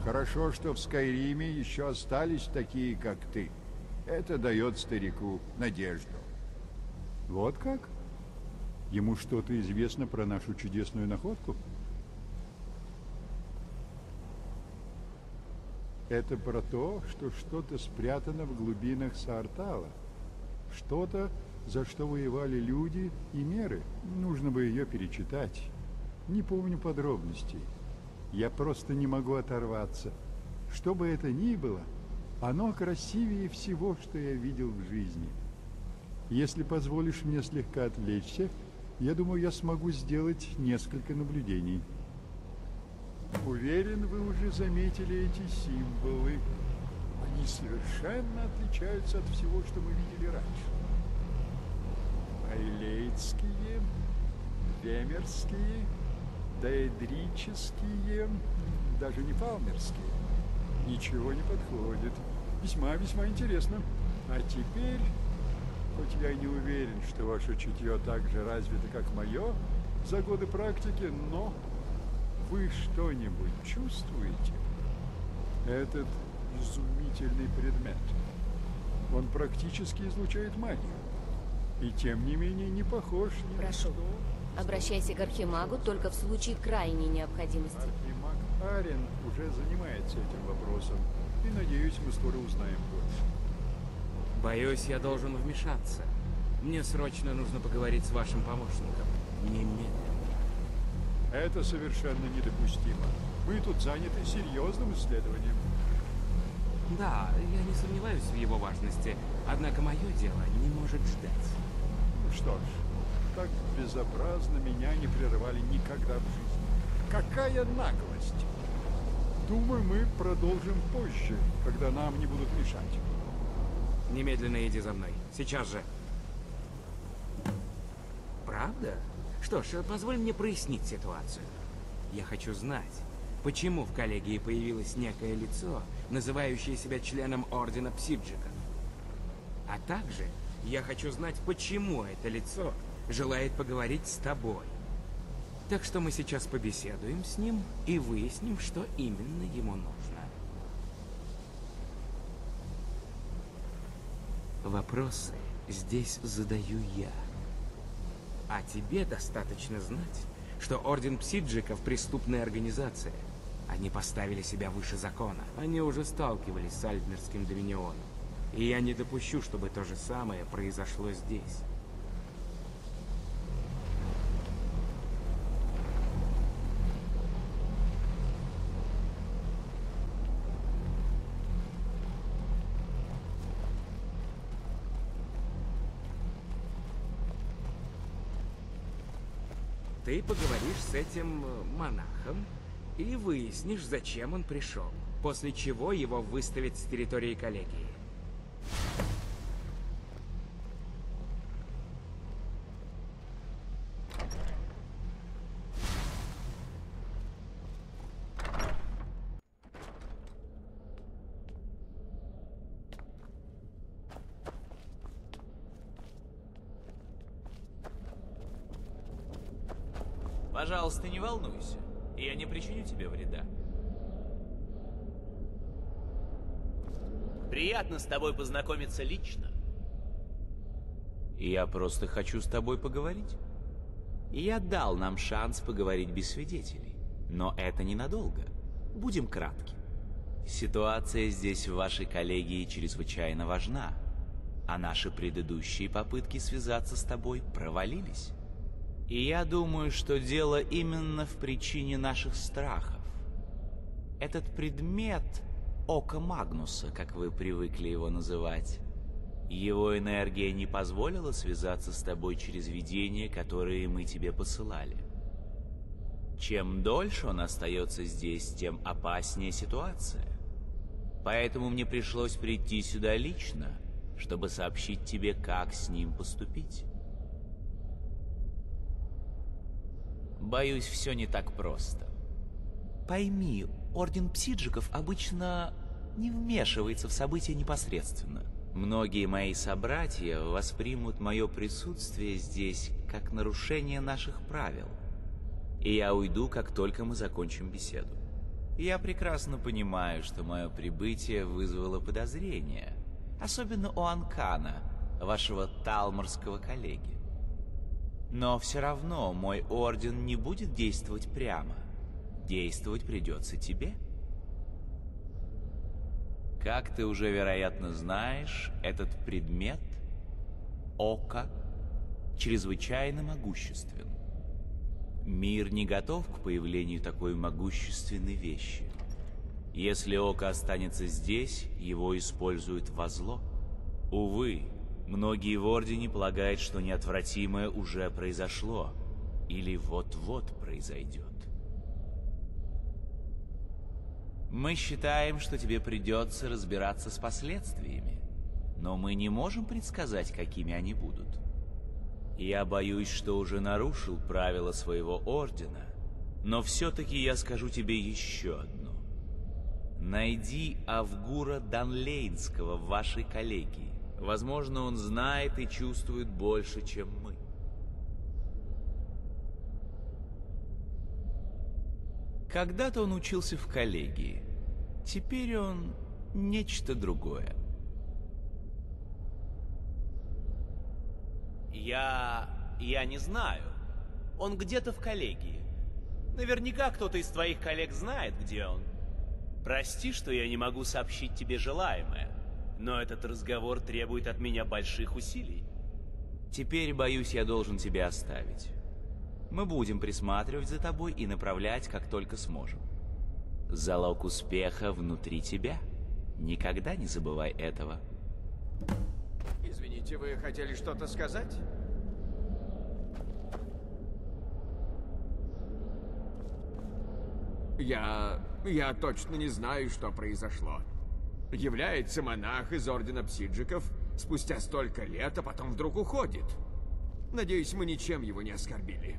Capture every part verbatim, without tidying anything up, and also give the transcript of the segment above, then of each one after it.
Хорошо, что в Скайриме еще остались такие, как ты. Это дает старику надежду. Вот как? Ему что-то известно про нашу чудесную находку? Это про то, что что-то спрятано в глубинах Саартала. Что-то, за что воевали люди и меры. Нужно бы ее перечитать. Не помню подробностей. Я просто не могу оторваться. Что бы это ни было, оно красивее всего, что я видел в жизни. Если позволишь мне слегка отвлечься, я думаю, я смогу сделать несколько наблюдений. Уверен, вы уже заметили эти символы. Они совершенно отличаются от всего, что мы видели раньше. Айлейтские, вемерские, даэдрические, даже не палмерские. Ничего не подходит. Весьма-весьма интересно. А теперь, хоть я и не уверен, что ваше чутье так же развито, как мое, за годы практики, но вы что-нибудь чувствуете? Этот изумительный предмет. Он практически излучает магию. И тем не менее не похож ни на Прошу, что. обращайся к Архимагу только в случае крайней необходимости. Архимаг Арен уже занимается этим вопросом. И, надеюсь, мы скоро узнаем больше. Боюсь, я должен вмешаться. Мне срочно нужно поговорить с вашим помощником. Немедленно. Это совершенно недопустимо. Мы тут заняты серьезным исследованием. Да, я не сомневаюсь в его важности, однако мое дело не может ждать. Ну что ж, так безобразно меня не прерывали никогда в жизни. Какая наглость! Думаю, мы продолжим позже, когда нам не будут мешать. Немедленно иди за мной. Сейчас же. Правда? Что ж, позволь мне прояснить ситуацию. Я хочу знать, почему в коллегии появилось некое лицо, называющее себя членом Ордена Псиджиков. А также я хочу знать, почему это лицо желает поговорить с тобой. Так что мы сейчас побеседуем с ним и выясним, что именно ему нужно. Вопросы здесь задаю я. А тебе достаточно знать, что Орден Псиджиков — преступная организация. Они поставили себя выше закона. Они уже сталкивались с Альтмерским Доминионом. И я не допущу, чтобы то же самое произошло здесь. Ты поговоришь с этим э, монахом и выяснишь, зачем он пришел, после чего его выставят с территории коллегии. Пожалуйста, не волнуйся. Я не причиню тебе вреда. Приятно с тобой познакомиться лично. Я просто хочу с тобой поговорить. Я дал нам шанс поговорить без свидетелей. Но это ненадолго. Будем кратки. Ситуация здесь в вашей коллегии чрезвычайно важна. А наши предыдущие попытки связаться с тобой провалились. И я думаю, что дело именно в причине наших страхов. Этот предмет, Око Магнуса, как вы привыкли его называть, его энергия не позволила связаться с тобой через видения, которые мы тебе посылали. Чем дольше он остается здесь, тем опаснее ситуация. Поэтому мне пришлось прийти сюда лично, чтобы сообщить тебе, как с ним поступить. Боюсь, все не так просто. Пойми, Орден Псиджиков обычно не вмешивается в события непосредственно. Многие мои собратья воспримут мое присутствие здесь как нарушение наших правил. И я уйду, как только мы закончим беседу. Я прекрасно понимаю, что мое прибытие вызвало подозрения, особенно у Анкана, вашего талморского коллеги. Но все равно мой орден не будет действовать прямо. Действовать придется тебе. Как ты уже, вероятно, знаешь, этот предмет, око, чрезвычайно могуществен. Мир не готов к появлению такой могущественной вещи. Если око останется здесь, его используют во зло. Увы, многие в Ордене полагают, что неотвратимое уже произошло или вот-вот произойдет. Мы считаем, что тебе придется разбираться с последствиями, но мы не можем предсказать, какими они будут. Я боюсь, что уже нарушил правила своего ордена, но все-таки я скажу тебе еще одно. Найди Авгура Данлейнского в вашей коллегии. Возможно, он знает и чувствует больше, чем мы. Когда-то он учился в коллегии. Теперь он нечто другое. Я... я не знаю. Он где-то в коллегии. Наверняка кто-то из твоих коллег знает, где он. Прости, что я не могу сообщить тебе желаемое, но этот разговор требует от меня больших усилий. Теперь, боюсь, я должен тебя оставить. Мы будем присматривать за тобой и направлять, как только сможем. Залог успеха внутри тебя. Никогда не забывай этого. Извините, вы хотели что-то сказать? Я... я точно не знаю, что произошло. Является монах из Ордена Псиджиков спустя столько лет, а потом вдруг уходит. Надеюсь, мы ничем его не оскорбили.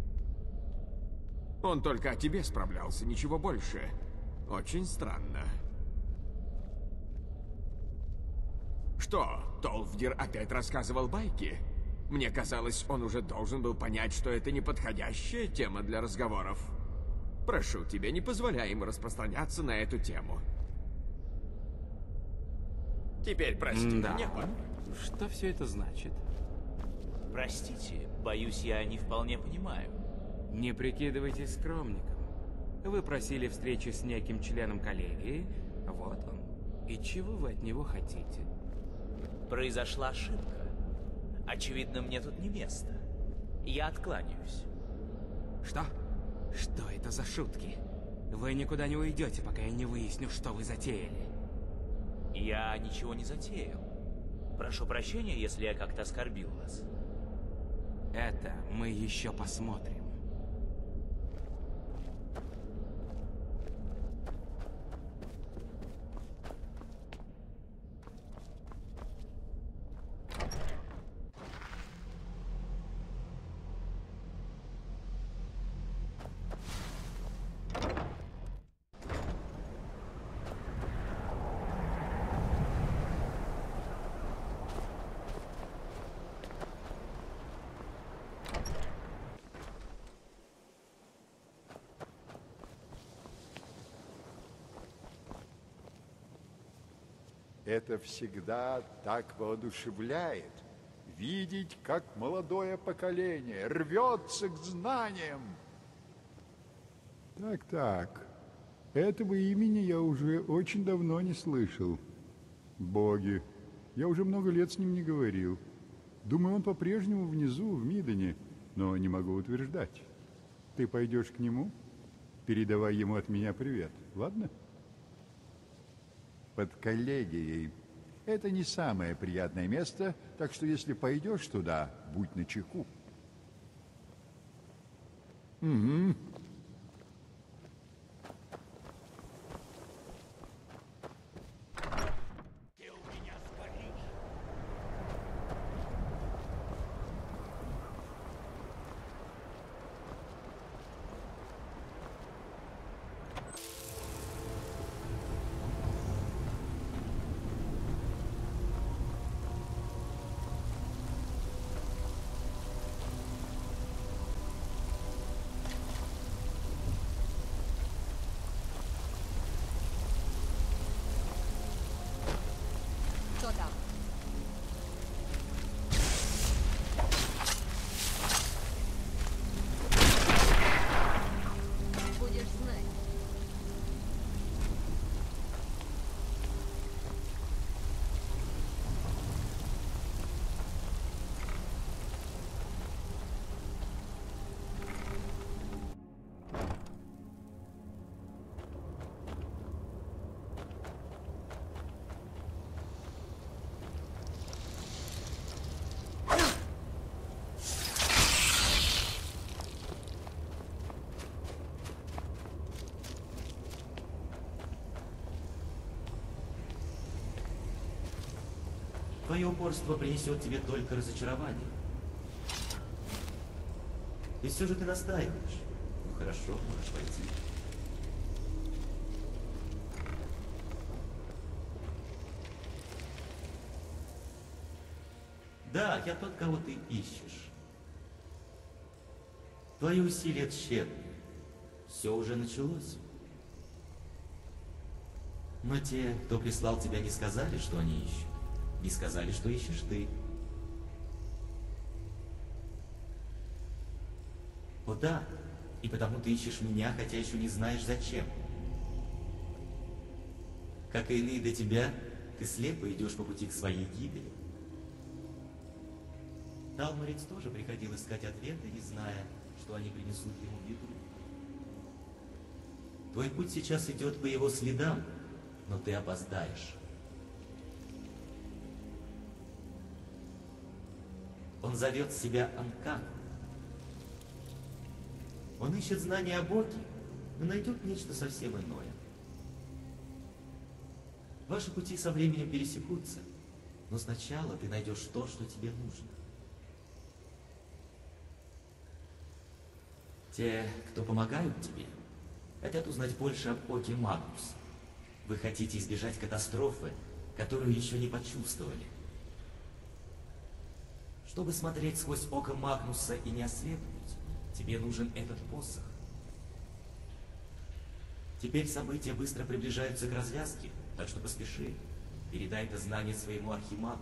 Он только о тебе справлялся, ничего больше. Очень странно. Что, Толфдир опять рассказывал байки? Мне казалось, он уже должен был понять, что это неподходящая тема для разговоров. Прошу тебя, не позволяй ему распространяться на эту тему. Теперь прости да. меня. Что все это значит? Простите, боюсь, я не вполне понимаю. Не прикидывайтесь скромником. Вы просили встречи с неким членом коллегии, вот он. И чего вы от него хотите? Произошла ошибка. Очевидно, мне тут не место. Я откланяюсь. Что? Что это за шутки? Вы никуда не уйдете, пока я не выясню, что вы затеяли. Я ничего не затеял. Прошу прощения, если я как-то оскорбил вас. Это мы еще посмотрим. Это всегда так воодушевляет. Видеть, как молодое поколение рвется к знаниям. Так-так. Этого имени я уже очень давно не слышал. Боги. Я уже много лет с ним не говорил. Думаю, он по-прежнему внизу, в Мидоне, но не могу утверждать. Ты пойдешь к нему? Передавай ему от меня привет, ладно? Под коллегией. Это не самое приятное место, так что если пойдешь туда, будь начеку. Угу. Твое упорство принесет тебе только разочарование. И все же ты настаиваешь. Ну хорошо, можешь пойти. Да, я тот, кого ты ищешь. Твои усилия тщетны. Все уже началось. Но те, кто прислал тебя, не сказали, что они ищут. Не сказали, что ищешь ты. О да, и потому ты ищешь меня, хотя еще не знаешь зачем. Как и иные до тебя, ты слепо идешь по пути к своей гибели. Талморец тоже приходил искать ответы, не зная, что они принесут ему беду. Твой путь сейчас идет по его следам, но ты опоздаешь. Он зовет себя Анкан. Он ищет знания о Боге, но найдет нечто совсем иное. Ваши пути со временем пересекутся, но сначала ты найдешь то, что тебе нужно. Те, кто помогают тебе, хотят узнать больше об Оке Магнуса. Вы хотите избежать катастрофы, которую еще не почувствовали. Чтобы смотреть сквозь око Магнуса и не ослепнуть, тебе нужен этот посох. Теперь события быстро приближаются к развязке, так что поспеши. Передай это знание своему архимагу.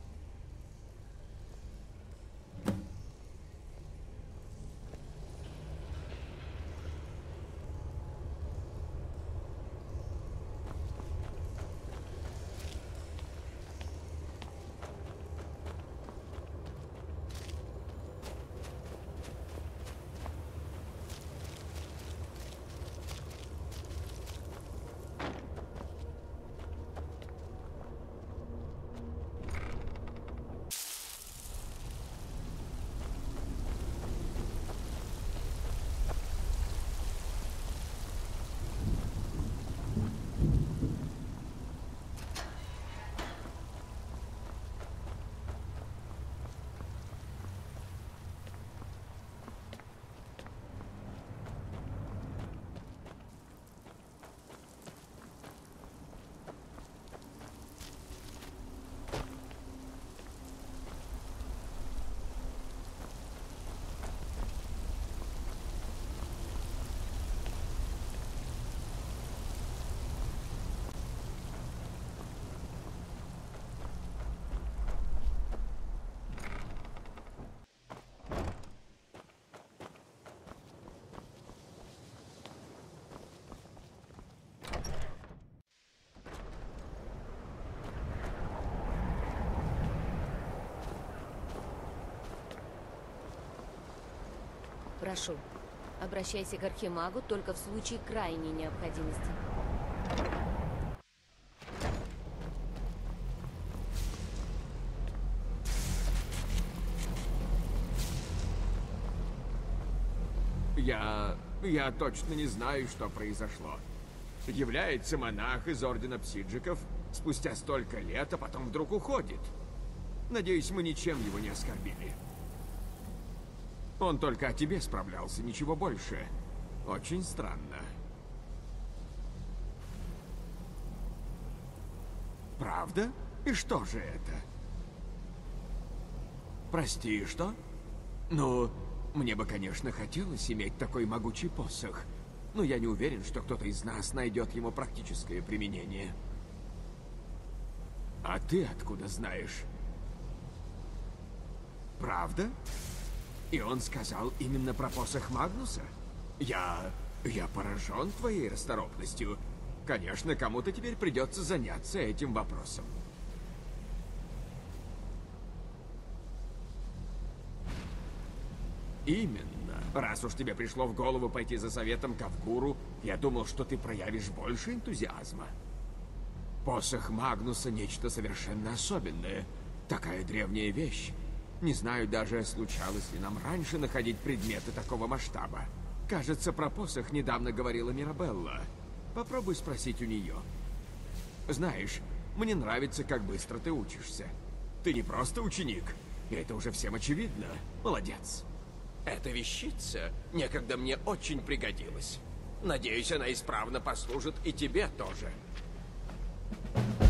Прошу, обращайся к архимагу только в случае крайней необходимости. Я... я точно не знаю, что произошло. Является монах из Ордена Псиджиков спустя столько лет, а потом вдруг уходит. Надеюсь, мы ничем его не оскорбили. Он только о тебе справлялся, ничего больше. Очень странно. Правда? И что же это? Прости, что? Ну, мне бы, конечно, хотелось иметь такой могучий посох, но я не уверен, что кто-то из нас найдет ему практическое применение. А ты откуда знаешь? Правда? И он сказал именно про посох Магнуса? Я... я поражен твоей расторопностью. Конечно, кому-то теперь придется заняться этим вопросом. Именно. Раз уж тебе пришло в голову пойти за советом к Авгуру, я думал, что ты проявишь больше энтузиазма. Посох Магнуса — нечто совершенно особенное. Такая древняя вещь. Не знаю даже, случалось ли нам раньше находить предметы такого масштаба. Кажется, про посох недавно говорила Мирабелла. Попробуй спросить у нее. Знаешь, мне нравится, как быстро ты учишься. Ты не просто ученик. И это уже всем очевидно. Молодец. Эта вещица некогда мне очень пригодилась. Надеюсь, она исправно послужит и тебе тоже.